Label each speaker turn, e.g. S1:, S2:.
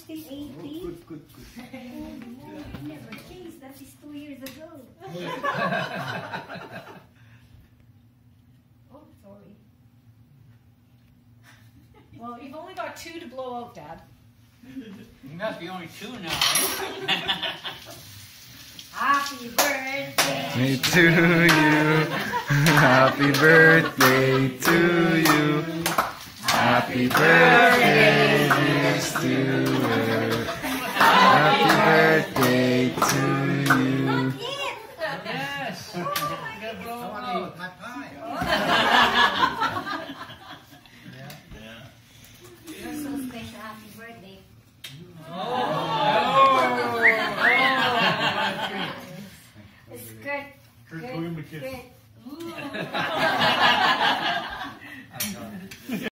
S1: still 80?
S2: Oh, good.
S1: Oh, no, it never changed. That is 2 years ago. Oh, sorry.
S3: Well, you've only got 2 to blow out, Dad.
S4: You must be only 2 now.
S1: Happy birthday
S5: to you. Happy birthday to you. Happy birthday, dear Stuart. Happy birthday to you.
S4: Yes. You gotta blow
S2: I want
S4: out.
S2: to eat my pie.
S1: You're so special. Happy birthday. Skirt.
S6: Kurt William McKinney.
S1: Skirt.